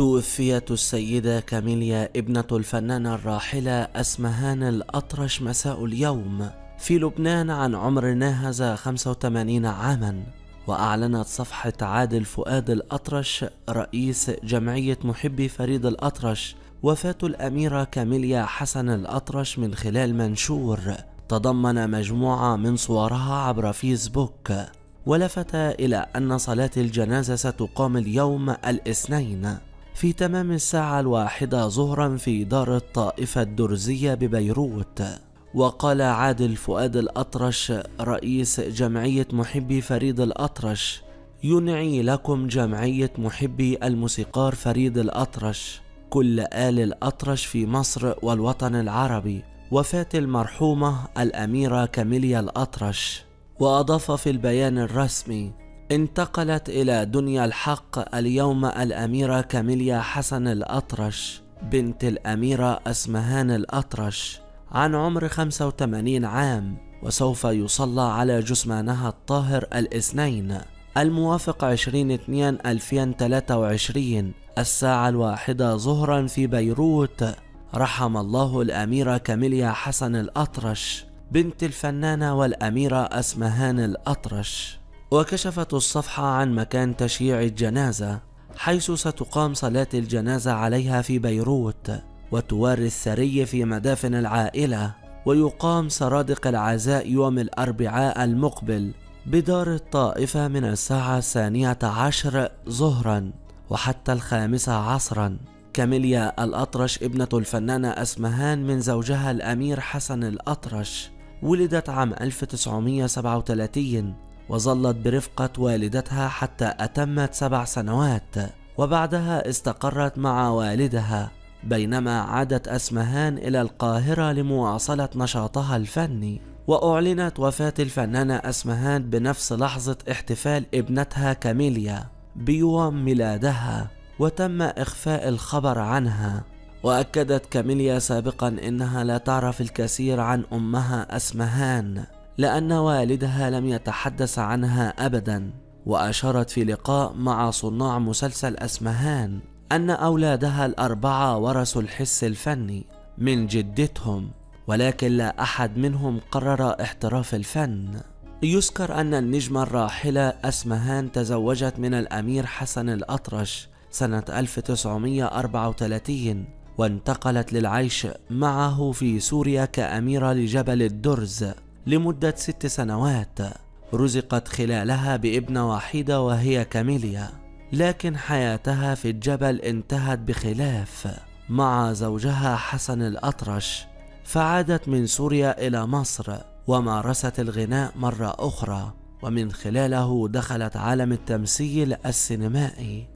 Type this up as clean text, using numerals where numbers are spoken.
توفيت السيدة كاميليا ابنة الفنانة الراحلة أسمهان الأطرش مساء اليوم في لبنان عن عمر ناهز 85 عاما. وأعلنت صفحة عادل فؤاد الأطرش رئيس جمعية محبي فريد الأطرش وفاة الأميرة كاميليا حسن الأطرش من خلال منشور تضمن مجموعة من صورها عبر فيسبوك، ولفت إلى أن صلاة الجنازة ستقام اليوم الاثنين في تمام 1:00 ظهرا في دار الطائفة الدرزية ببيروت. وقال عادل فؤاد الأطرش رئيس جمعية محبي فريد الأطرش: ينعي لكم جمعية محبي الموسيقار فريد الأطرش كل آل الأطرش في مصر والوطن العربي وفاة المرحومة الأميرة كاميليا الأطرش. وأضاف في البيان الرسمي: انتقلت إلى دنيا الحق اليوم الأميرة كاميليا حسن الأطرش بنت الأميرة أسمهان الأطرش عن عمر 85 عام، وسوف يصلى على جثمانها الطاهر الاثنين الموافق 20/2/2023 1:00 ظهرا في بيروت. رحم الله الأميرة كاميليا حسن الأطرش بنت الفنانة والأميرة أسمهان الأطرش. وكشفت الصفحة عن مكان تشييع الجنازة حيث ستقام صلاة الجنازة عليها في بيروت، وتواري الثري في مدافن العائلة، ويقام سرادق العزاء يوم الأربعاء المقبل بدار الطائفة من 2:00 ظهرا وحتى 5 عصرا. كاميليا الأطرش ابنة الفنانة أسمهان من زوجها الأمير حسن الأطرش، ولدت عام 1937 وظلت برفقة والدتها حتى أتمت 7 سنوات، وبعدها استقرت مع والدها، بينما عادت أسمهان إلى القاهرة لمواصلة نشاطها الفني. وأعلنت وفاة الفنانة أسمهان بنفس لحظة احتفال ابنتها كاميليا بيوم ميلادها، وتم إخفاء الخبر عنها. وأكدت كاميليا سابقا إنها لا تعرف الكثير عن أمها أسمهان لأن والدها لم يتحدث عنها أبدا. وأشارت في لقاء مع صناع مسلسل أسمهان أن أولادها ال4 ورثوا الحس الفني من جدتهم، ولكن لا أحد منهم قرر احتراف الفن. يذكر أن النجمة الراحلة أسمهان تزوجت من الأمير حسن الأطرش سنة 1934 وانتقلت للعيش معه في سوريا كأميرة لجبل الدرز لمدة 6 سنوات، رزقت خلالها بابنة وحيدة وهي كاميليا، لكن حياتها في الجبل انتهت بخلاف مع زوجها حسن الأطرش، فعادت من سوريا إلى مصر ومارست الغناء مرة أخرى، ومن خلاله دخلت عالم التمثيل السينمائي.